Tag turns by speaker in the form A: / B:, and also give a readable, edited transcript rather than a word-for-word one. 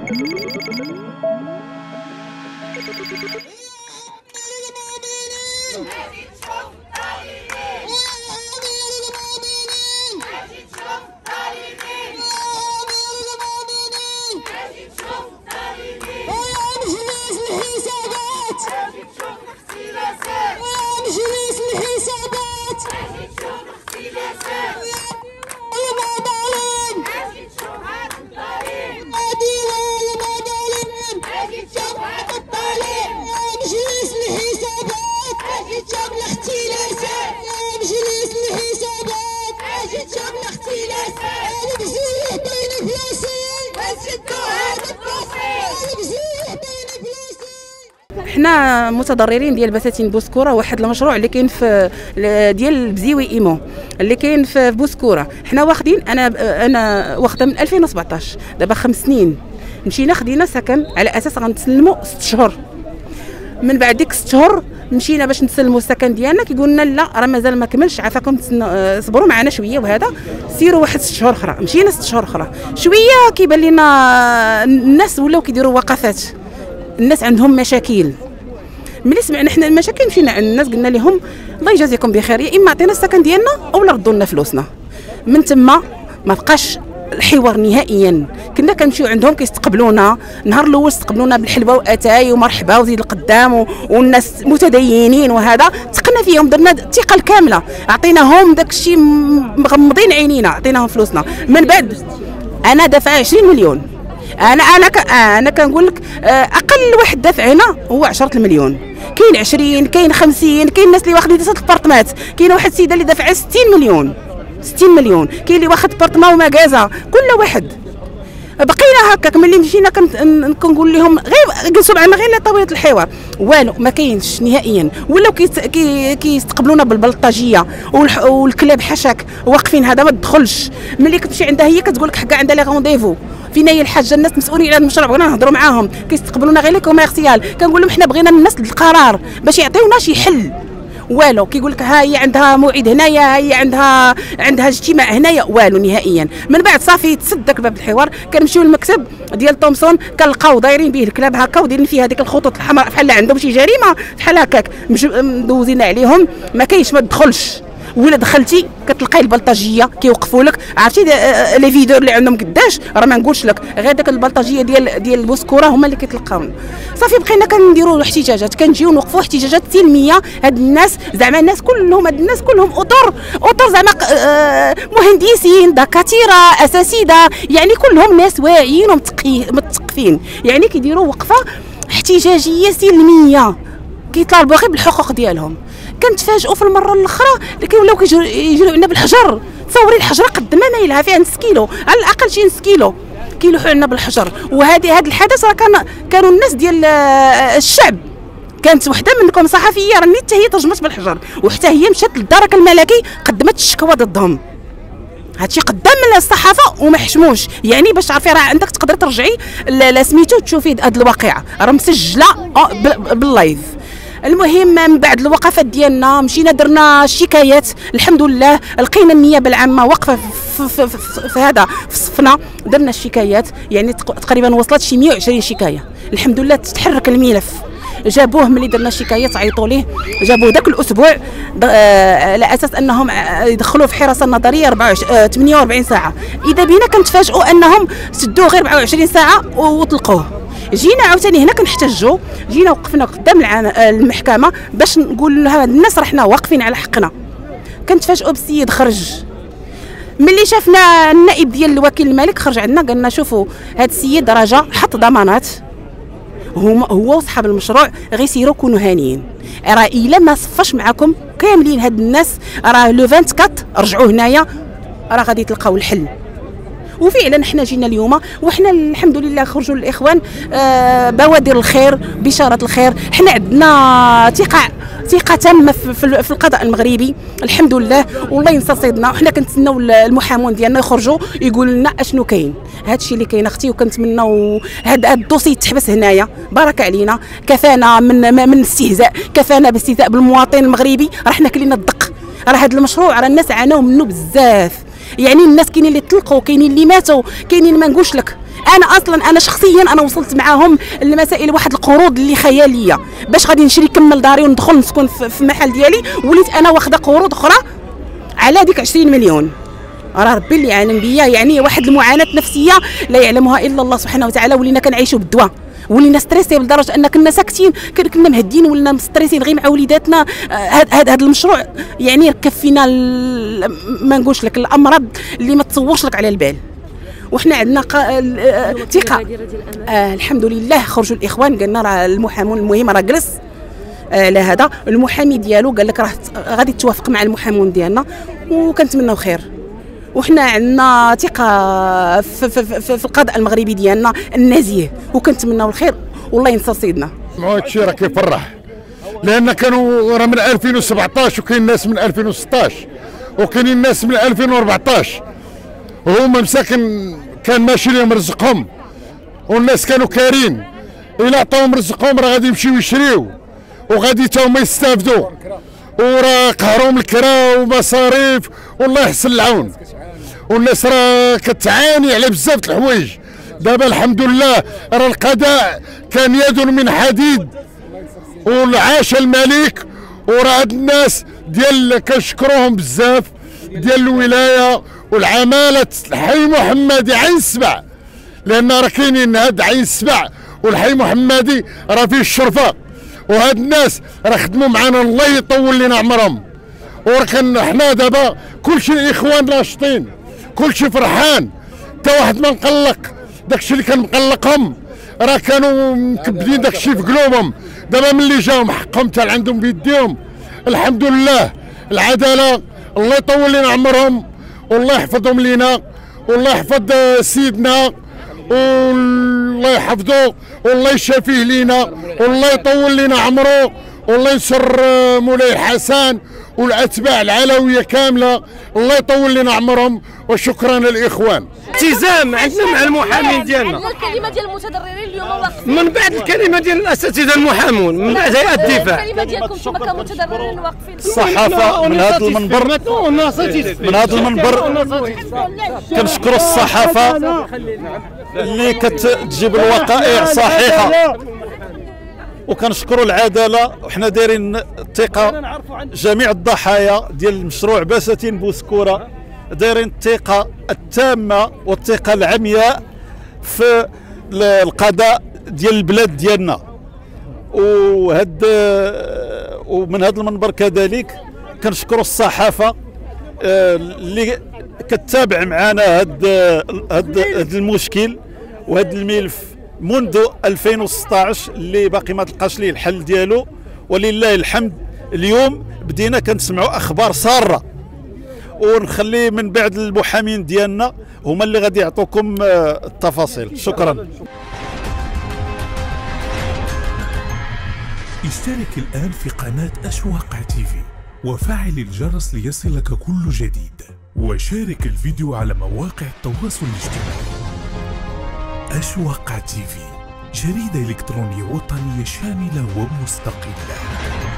A: حنا متضررين ديال بساتين بوسكوره، واحد المشروع اللي كاين في ديال بزيوي ايمو اللي كاين في بوسكوره. حنا واخدين، انا واخده من 2017، دابا 5 سنين مشينا خدينا سكن على اساس غنتسلموا 6 شهور. من بعد ديك 6 شهور مشينا باش نسلموا السكن ديالنا، كيقول لنا لا راه مازال ما كملش، عافاكم صبروا معنا شويه وهذا سيروا واحد 6 شهور اخرى. مشينا 6 شهور اخرى شويه كيبان لنا الناس ولاو كيديروا وقفات، الناس عندهم مشاكل. ملي سمعنا حنا المشاكل مشينا عند الناس قلنا لهم الله يجازيكم بخير، يا اما عطينا السكن ديالنا اولا ردوا لنا فلوسنا. من تما ما بقاش الحوار نهائيا. كنا كنمشيو عندهم كيستقبلونا، نهار الاول استقبلونا بالحلوه واتاي ومرحبا وزيد القدام والناس متدينين وهذا، ثقنا فيهم، درنا الثقه الكامله، عطيناهم داك الشيء مغمضين عينينا، عطيناهم فلوسنا. من بعد انا دافع 20 مليون. انا كنقول لك اقل واحد دافع هنا هو 10 المليون، كاين 20 كاين 50، كاين الناس اللي واخدين 3 البارتمات، كاين واحد السيده اللي دافعه 60 مليون، 60 مليون، كاين اللي واخد بارتما ومكازا، كل واحد. بقينا هكاك ملي مشينا كنقول لهم غير جلسوا معنا غير لطاوله الحوار، والو ما كاينش نهائيا. ولاو كيستقبلونا بالبلطاجيه والكلاب حشاك واقفين، هذا ما تدخلش. ملي كتمشي عندها هي كتقول لك حكا عندها لي رونديفو، فينا هي الحاجه الناس مسؤولين على المشروع، بغينا نهضروا معاهم كيستقبلونا غير لي كوميرسيال. كنقول لهم حنا بغينا الناس القرار باش يعطيونا شي حل، والو كيقول لك ها هي عندها موعد هنايا، ها هي عندها اجتماع هنايا، والو نهائيا. من بعد صافي تسد داك باب الحوار، كنمشيو للمكتب ديال تومسون كنلقاو دايرين به الكلاب هكا ودايرين فيه هذيك الخطوط الحمراء بحال عندهم شي جريمه بحال هكاك، مدوزين عليهم ما كاينش ما تدخلش. ولا دخلتي كتلقاي البلطاجيه كيوقفوا لك، عرفتي لي فيدور اللي عندهم قداش راه ما نقولش لك، غير داك البلطاجيه ديال البوسكوره هما اللي كيتلقاونا. صافي بقينا كنديروا احتجاجات، كنجيو نوقفوا احتجاجات سلميه. هاد الناس زعما الناس كلهم، هاد الناس كلهم اطر زعما مهندسين، دكاتره، اساتذه، يعني كلهم ناس واعيين ومتثقفين، يعني كيديروا وقفه احتجاجيه سلميه كيطالبوا غير بالحقوق ديالهم. كنتفاجئوا في المره الاخرى اللي كيولاو يجريو عندنا بالحجر. تصوري الحجره قد ما مايلها فيها نص كيلو، على الاقل شي نص كيلو كيلوحوا عندنا بالحجر. هذا الحدث راه كانوا الناس ديال الشعب، كانت وحده منكم صحفيه راني حتى هي ترجمت بالحجر، وحتى هي مشات للدرك الملكي قدمت الشكوى ضدهم. هادشي قدام الصحافه وما حشموش، يعني باش تعرفي راه عندك تقدر ترجعي لسميتو تشوفي هاد الواقعه راه مسجله باللايف. المهم من بعد الوقفات ديالنا مشينا درنا شكايات، الحمد لله لقينا النيابه العامه واقفه في هذا في صفنا، درنا الشكايات يعني تقريبا وصلت شي 120 شكايه. الحمد لله تحرك الملف، جابوه ملي درنا الشكايات عيطوا ليه، جابوه ذاك الاسبوع على اساس انهم يدخلوه في حراسه نظريه 48 ساعه. اذا بينا كنتفاجئوا انهم سدوه غير 24 ساعه وطلقوه. جينا عاوتاني هنا كنحتجوا، جينا وقفنا قدام المحكمه باش نقول لها الناس راه حنا واقفين على حقنا. كنتفاجئوا بالسيد خرج، ملي شافنا النائب ديال الوكيل الملك خرج عندنا قال لنا شوفوا هذا السيد رجا حط ضمانات، هو وصحاب المشروع غير سيروا كونوا هانيين، راه الا ما صفاش معكم كاملين هاد الناس راه لو 24 رجعوا هنايا راه غادي تلقاو الحل. وفعلا حنا جينا اليوم وحنا الحمد لله خرجوا الاخوان بوادر الخير، بشاره الخير. حنا عندنا ثقه تامه في القضاء المغربي الحمد لله، والله ينصر سيدنا. وحنا كنتسناو المحامون ديالنا يخرجوا يقولوا لنا اشنو كاين، هذا الشيء اللي كاين اختي، وكنتمناو هذا الدوسي يتحبس هنايا. بارك علينا، كفانا من استهزاء، كفانا باستهزاء بالمواطن المغربي. راه حنا كلينا الدق، راه هذا المشروع راه الناس عاناو منه بزاف، يعني الناس كاينين اللي طلقوا، كاينين اللي ماتوا، كاينين ما نقولش لك، انا اصلا انا شخصيا انا وصلت معاهم لمسائل واحد القروض اللي خياليه باش غادي نشري كمل داري وندخل نسكن في المحل ديالي، وليت انا واخده قروض اخرى على ديك 20 مليون. راه ربي اللي عالم بيا، يعني واحد المعاناه نفسية لا يعلمها الا الله سبحانه وتعالى. ولينا كنعيشوا بالدواء، ولينا ستريسي لدرجه ان كنا ساكتين، كنا مهدين، ولنا مستريسين غير مع وليداتنا. هذا المشروع يعني ركب فينا ما نقولش لك الامراض اللي ما تصورش لك على البال. وحنا عندنا ثقه. الحمد لله خرجوا الاخوان قالنا راه المحامون المهم راه جلس على هذا، المحامي ديالو قال لك راه غادي تتوافق مع المحامون ديالنا، وكنتمناو خير. وحنا عندنا ثقه في القضاء المغربي ديالنا النزيه، وكنتمناو الخير والله ينصر سيدنا.
B: هذا الشيء راه كيفرح، لان كانوا راه من 2017 وكاين ناس من 2016 وكاينين ناس من 2014 وهما مساكن كان ماشي لهم رزقهم، والناس كانوا كارين الا عطاوهم رزقهم راه غادي يمشيو يشريو وغادي تا هما يستافدوا، وراه قهرهم الكرا ومصاريف والله يحسن العون. والناس راه كتعاني على بزاف د الحوايج. دابا الحمد لله راه القضاء كان يد من حديد والعاش الملك، وراه هاد الناس ديال كنشكروهم بزاف ديال الولايه والعماله الحي محمدي عين السبع، لان راه كاينين هاد عين السبع والحي محمدي راه فيه الشرفه، وهاد الناس راه خدموا معنا الله يطول لنا عمرهم. وراه حنا دابا كلشي الاخوان ناشطين، كلشي فرحان، حتى واحد ما مقلق. داكشي اللي كان مقلقهم راه كانوا مكبدين داكشي في قلوبهم، دابا ملي جاهم حقهم حتى عندهم بيديهم. الحمد لله العداله الله يطول لنا عمرهم والله يحفظهم لينا والله يحفظ سيدنا والله يحفظه والله يشافيه لينا والله يطول لنا عمره والله ينصر مولاي الحسن والاتباع العلويه كامله، الله يطول لنا عمرهم. وشكرا للاخوان.
C: التزام عندنا مع المحامين ديالنا.
D: الكلمه ديال المتضررين اليوم واقفين
C: من بعد الكلمه ديال الاساتذه المحامون، من بعد هيئه الدفاع.
D: الكلمه ديالكم انتم كمتضررين واقفين.
E: الصحافه من هذا المنبر كنشكروا الصحافه اللي كتجيب الوقائع صحيحه، وكنشكروا العداله. وحنا دايرين الثقه، جميع الضحايا ديال مشروع بساتين بوسكوره دايرين الثقه التامه والثقه العمياء في القضاء ديال البلاد ديالنا. ومن هذا المنبر كذلك كنشكروا الصحافه اللي كتتابع معنا هذا المشكل وهذا الملف منذ 2016 اللي باقي ما تلقاش ليه الحل ديالو. ولله الحمد اليوم بدينا كنسمعوا اخبار ساره، ونخلي من بعد المحامين ديالنا هما اللي غادي يعطوكم التفاصيل. شكرا.
F: اشترك الآن في قناة أشواق تيفي وفعل الجرس ليصلك كل جديد، وشارك الفيديو على مواقع التواصل الاجتماعي. أشواق تيفي، جريدة إلكترونية وطنية شاملة ومستقلة.